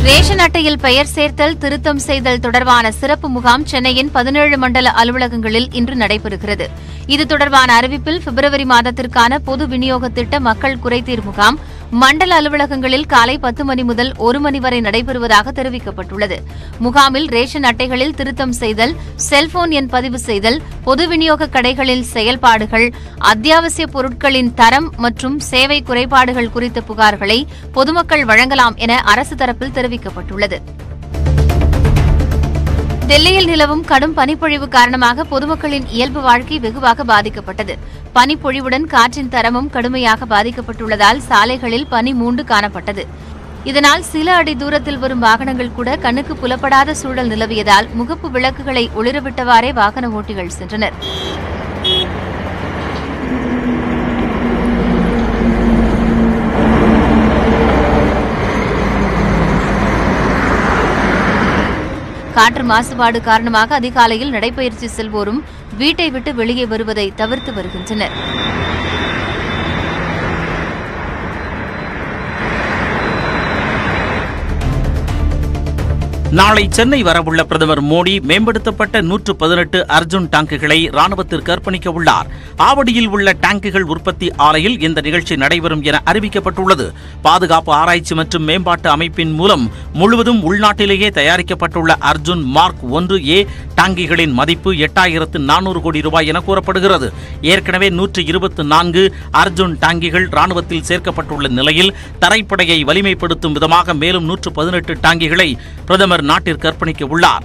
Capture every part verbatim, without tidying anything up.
Ration அட்டையில் பெயர் சேர்த்தல் திருத்தம் செய்தல் தொடர்பான சிறப்பு முகாம் சென்னையின் பதினேழு மண்டல அலுவலகங்களில் இன்று நடைபெறுகிறது. இது தொடர்பான அறிவிப்பில் பிப்ரவரி மாதத்திற்கான பொது விநியோக திட்ட மக்கள் குறைதீர் முகாம் மண்டல அலுவலகங்களில் காலை பத்து மணி முதல் ஒரு மணி வரை நடைபெறுவதாக தெரிவிக்கப்பட்டுள்ளது. முகாமில் ரேஷன் அட்டைகளில் திருத்தம் செய்தல், செல்போன் எண் பதிவு செய்தல், பொது விநியோக கடைகளில் செயல்பாடுகள், அத்தியாவசிய பொருட்களின் தரம் மற்றும் சேவை குறைபாடுகள் குறித்த புகார்களை பொதுமக்கள் வழங்கலாம் என அரசு தரப்பில் தெரிவிக்கப்பட்டுள்ளது. டெல்லியில் நிலவும் கடும் பனிப்பொழிவு காரணமாக பொதுமக்களின் இயல்பு வாழ்க்கை வெகுவாக பாதிக்கப்பட்டது. பனிப்பொழிவுடன் காற்றின் தரமும் கடுமையாக பாதிக்கப்பட்டுள்ளதால் சாலைகளில் பனி மூண்டு காணப்பட்டது. இதனால் சில அடி தூரத்தில் வரும் வாகனங்கள் கூட கண்ணுக்கு புலப்படாத சூழல் நிலவியதால் முகப்பு விளக்குகளை ஒளிரவிட்டவாறே வாகன ஓட்டிகள் சென்றனர். காற்று மாசுபாடு காரணமாக அதிகாலையில் நடைபயிற்சி செல்வோரும் வீட்டை விட்டு வெளியே வருவதை தவிர்த்து வருகின்றனர். நாளை சென்னை வரவுள்ள பிரதமர் மோடி மேம்படுத்தப்பட்ட நூற்று பதினெட்டு அர்ஜுன் டாங்குகளை ராணுவத்திற்கு அர்ப்பணிக்க உள்ளார். ஆவடியில் உள்ள டாங்குகள் உற்பத்தி ஆலையில் இந்த நிகழ்ச்சி நடைபெறும் என அறிவிக்கப்பட்டுள்ளது. பாதுகாப்பு ஆராய்ச்சி மற்றும் மேம்பாட்டு அமைப்பின் மூலம் முழுவதும் உள்நாட்டிலேயே தயாரிக்கப்பட்டுள்ள அர்ஜுன் மார்க் ஒன்று ஏ டாங்கிகளின் மதிப்பு எட்டாயிரத்து நானூறு கோடி ரூபாய் என கூறப்படுகிறது. ஏற்கனவே நூற்று இருபத்தி நான்கு அர்ஜுன் டாங்கிகள் ராணுவத்தில் சேர்க்கப்பட்டுள்ள நிலையில் தரைப்படையை வலிமைப்படுத்தும் விதமாக மேலும் நூற்று பதினெட்டு டாங்கிகளை பிரதமர் நாட்டிற்கு அர்ப்பணிக்க உள்ளார்.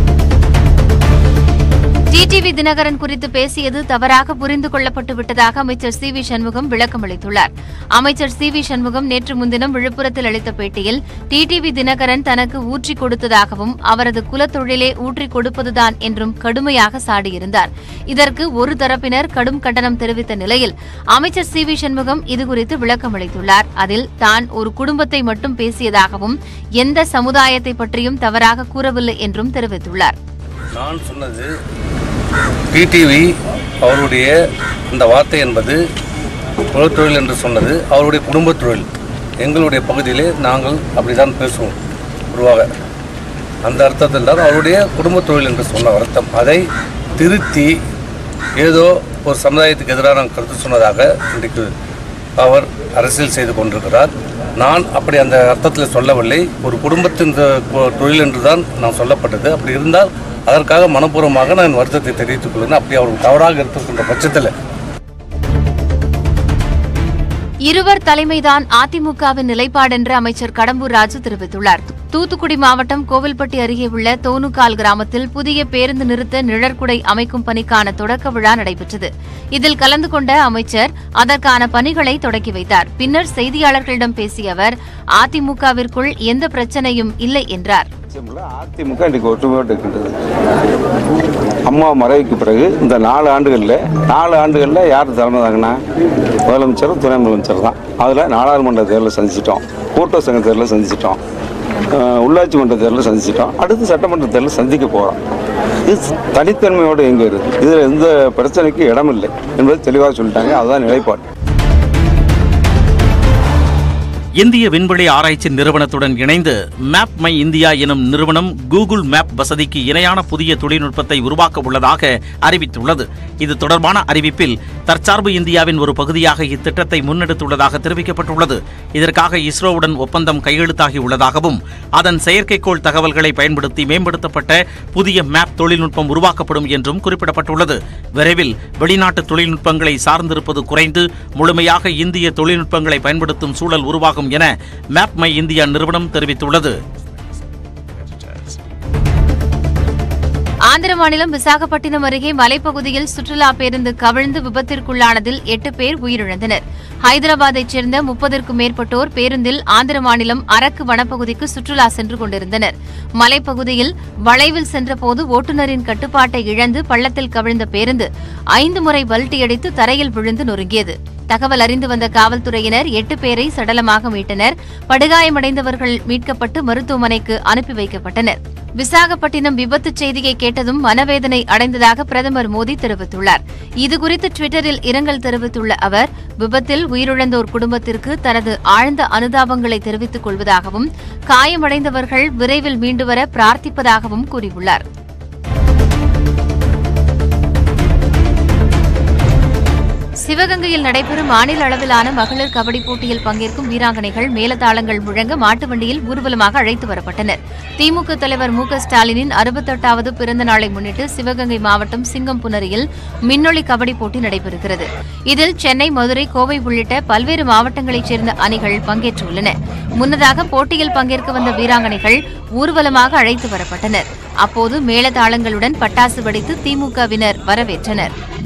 டிடிவி தினகரன் குறித்து பேசியது தவறாக புரிந்து கொள்ளப்பட்டு விட்டதாக அமைச்சர் சி வி சண்முகம் விளக்கம் அளித்துள்ளார். அமைச்சர் சி வி சண்முகம் நேற்று முன்தினம் விழுப்புரத்தில் அளித்த பேட்டியில் டிடிவி தினகரன் தனக்கு ஊற்றிக் கொடுத்ததாகவும் அவரது குலத்தொழிலே ஊற்றிக் கொடுப்பதுதான் என்றும் கடுமையாக சாடியிருந்தார். இதற்கு ஒரு தரப்பினர் கடும் கண்டனம் தெரிவித்த நிலையில் அமைச்சர் சி வி சண்முகம் இதுகுறித்து விளக்கம் அளித்துள்ளார். அதில் தான் ஒரு குடும்பத்தை மட்டும் பேசியதாகவும் எந்த சமுதாயத்தை பற்றியும் தவறாக கூறவில்லை என்றும் தெரிவித்துள்ளார். நான் சொன்னது டிடிவி அவருடைய இந்த வார்த்தை என்பது குலத்தொழில் என்று சொன்னது அவருடைய குடும்பத் தொழில். எங்களுடைய பகுதியிலே நாங்கள் அப்படிதான் பேசுவோம் பொதுவாக. அந்த அர்த்தத்தில் தான் அவருடைய குடும்பத் தொழில் என்று சொன்ன அர்த்தம். அதை திருத்தி ஏதோ ஒரு சமுதாயத்துக்கு எதிராக நான் கருத்து சொன்னதாக இன்றைக்கு அவர் அரசியல் செய்து கொண்டிருக்கிறார். நான் அப்படி அந்த அர்த்தத்தில் சொல்லவில்லை. ஒரு குடும்பத்தின் தொழில் என்று தான் நான் சொல்லப்பட்டது. அப்படி இருந்தால் அதற்காக மனப்பூர்வமாக நான் வருத்தத்தை தெரிவித்துக் கொள்கிறேன். அப்படி அவருக்கு தவறாக இருக்கின்ற பட்சத்தில் இருவர் தலைமைதான் அதிமுகவின் நிலைப்பாடு என்று அமைச்சர் கடம்பூர் ராஜு தெரிவித்துள்ளார். தூத்துக்குடி மாவட்டம் கோவில்பட்டி அருகே உள்ள தோணுக்கால் கிராமத்தில் புதிய பேருந்து நிறுத்த நிழற்குடை அமைக்கும் பணிக்கான தொடக்க விழா நடைபெற்றது. இதில் கலந்து கொண்ட அமைச்சர் அதற்கான பணிகளை தொடக்கி வைத்தார். பின்னர் செய்தியாளர்களிடம் பேசிய அவர் அதிமுகவிற்குள் எந்த பிரச்சனையும் இல்லை என்றார். அதிமுக இன்றைக்கு ஒற்றுமையோடு இருக்கின்றது. அம்மா மறைவுக்கு பிறகு இந்த நாலு ஆண்டுகளில் நாலு ஆண்டுகளில் யார் தலைமை தாங்கன்னா முதலமைச்சரும் துணை முதலமைச்சர் தான். அதில் நாடாளுமன்ற தேர்தலில் சந்திச்சிட்டோம், கூட்டுறவு சங்க தேர்தலில் சந்திச்சிட்டோம், உள்ளாட்சி மன்ற தேர்தலில் சந்திச்சிட்டோம், அடுத்து சட்டமன்ற தேர்தலில் சந்திக்க போகிறோம். இது தனித்தன்மையோடு எங்கே இருக்குது, இதில் எந்த பிரச்சனைக்கு இடமில்லை என்பது தெளிவாக சொல்லிட்டாங்க. அதுதான் நிலைப்பாடு. இந்திய விண்வெளி ஆராய்ச்சி நிறுவனத்துடன் இணைந்து மேப் மை இந்தியா எனும் நிறுவனம் கூகுள் மேப் வசதிக்கு இணையான புதிய தொழில்நுட்பத்தை உருவாக்க உள்ளதாக அறிவித்துள்ளது. இது தொடர்பான அறிவிப்பில் தற்சார்பு இந்தியாவின் ஒரு பகுதியாக இத்திட்டத்தை முன்னெடுத்துள்ளதாக தெரிவிக்கப்பட்டுள்ளது. இதற்காக இஸ்ரோவுடன் ஒப்பந்தம் கையெழுத்தாகியுள்ளதாகவும் அதன் செயற்கைக்கோள் தகவல்களை பயன்படுத்தி மேம்படுத்தப்பட்ட புதிய மேப் தொழில்நுட்பம் உருவாக்கப்படும் என்றும் குறிப்பிடப்பட்டுள்ளது. விரைவில் வெளிநாட்டு தொழில்நுட்பங்களை சார்ந்திருப்பது குறைந்து முழுமையாக இந்திய தொழில்நுட்பங்களை பயன்படுத்தும் சூழல் உருவாகும் என மேப் மை இந்தியா நிறுவனம் தெரிவித்துள்ளது. ஆந்திர மாநிலம் விசாகப்பட்டினம் அருகே மலைப்பகுதியில் சுற்றுலா பேருந்து கவிழ்ந்து விபத்திற்குள்ளானதில் எட்டு பேர் உயிரிழந்தனர். ஹைதராபாத்தைச் சேர்ந்த முப்பதற்கும் மேற்பட்டோர் பேருந்தில் ஆந்திர மாநிலம் அரக்கு வனப்பகுதிக்கு சுற்றுலா சென்று கொண்டிருந்தனர். மலைப்பகுதியில் வளைவில் சென்றபோது ஓட்டுநரின் கட்டுப்பாட்டை இழந்து பள்ளத்தில் கவிழ்ந்த பேருந்து ஐந்து முறை பல்டியடித்து தரையில் விழுந்து நொறுங்கியது. தகவல் அறிந்து வந்த காவல்துறையினர் எட்டு பேரை சடலமாக மீட்டனர். படுகாயமடைந்தவர்கள் மீட்கப்பட்டு மருத்துவமனைக்கு அனுப்பி வைக்கப்பட்டனர். விசாகப்பட்டினம் விபத்து செய்தியை கேட்டதும் மனவேதனை அடைந்ததாக பிரதமர் மோடி தெரிவித்துள்ளார். இதுகுறித்து டுவிட்டரில் இரங்கல் தெரிவித்துள்ள அவர், விபத்தில் உயிரிழந்தோர் குடும்பத்திற்கு தனது ஆழ்ந்த அனுதாபங்களை தெரிவித்துக் கொள்வதாகவும் காயமடைந்தவர்கள் விரைவில் மீண்டுவர பிரார்த்திப்பதாகவும் கூறியுள்ளார். சிவகங்கையில் நடைபெறும் மாநில அளவிலான மகளிர் கபடி போட்டியில் பங்கேற்கும் வீராங்கனைகள் மேலதாளங்கள் முழங்க மாட்டு வண்டியில் ஊர்வலமாக அழைத்து வரப்பட்டனர். திமுக தலைவர் மு க ஸ்டாலினின் அறுபத்தெட்டாவது பிறந்த நாளை முன்னிட்டு சிவகங்கை மாவட்டம் சிங்கம்புணரியில் மின்னொளி கபடி போட்டி நடைபெறுகிறது. இதில் சென்னை, மதுரை, கோவை உள்ளிட்ட பல்வேறு மாவட்டங்களைச் சேர்ந்த அணிகள் பங்கேற்றுள்ளன. முன்னதாக போட்டியில் பங்கேற்க வந்த வீராங்கனைகள் ஊர்வலமாக அழைத்து வரப்பட்டனர். அப்போது மேளதாளங்களுடன் பட்டாசு வெடித்து திமுகவினர் வரவேற்றனர்.